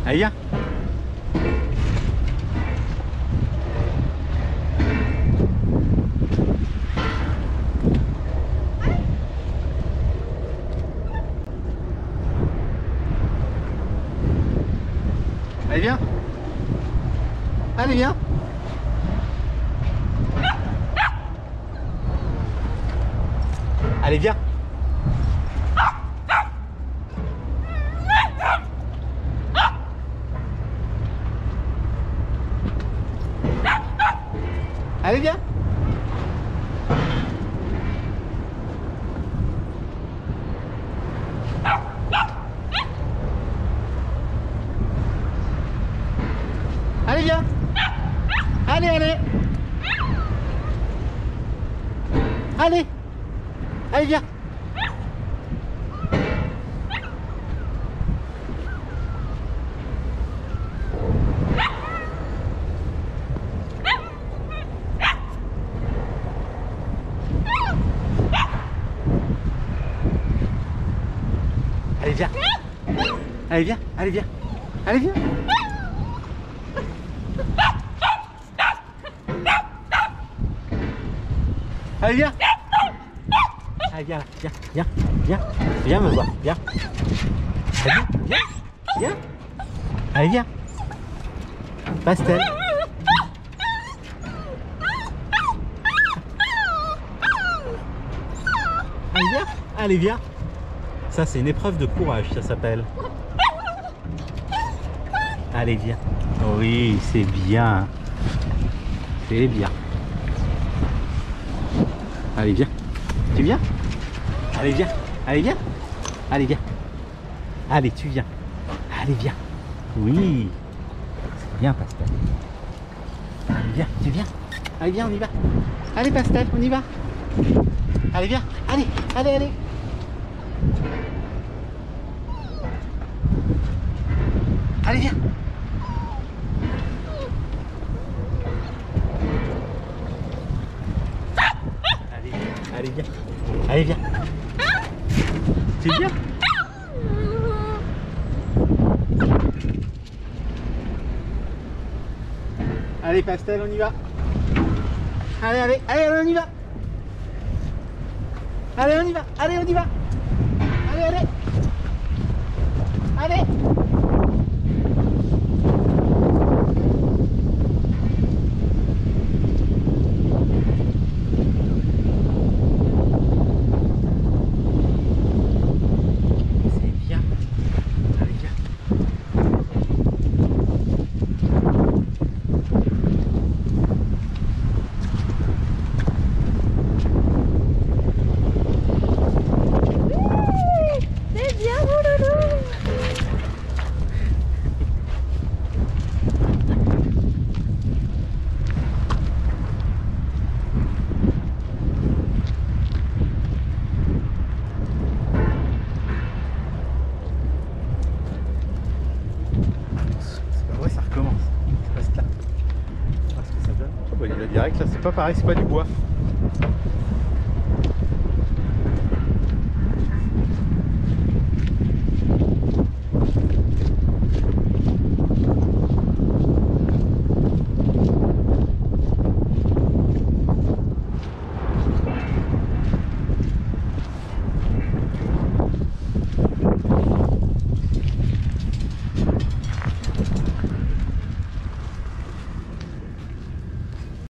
Allez, viens. Allez, viens. Allez, viens. Allez, viens. Allez, viens. Allez, viens. Allez, allez. Allez. Allez, viens. Allez, viens. Allez, viens. Allez, viens. Allez, viens. Allez, viens. Allez, viens, viens, viens, viens. Viens me voir, viens. Allez, viens, viens, viens. Allez, viens. Pastel. Allez, viens. Allez, viens. Ça, c'est une épreuve de courage, ça s'appelle. Allez, viens. Oui, c'est bien. C'est bien. Allez, viens. Tu viens? Allez, viens. Allez, viens. Allez, viens. Allez, tu viens. Allez, viens. Oui. C'est bien, Pastel. Allez, viens. Tu viens? Allez, viens, on y va. Allez, Pastel, on y va. Allez, viens. Allez, allez, allez. Allez, viens. Allez, viens. Allez, viens. Tu viens? Allez, Pastel, on y va. Allez, allez, allez, on y va. Allez, on y va. Allez, on y va. Allez, allez. Allez. Direct là, c'est pas pareil, c'est pas du bois.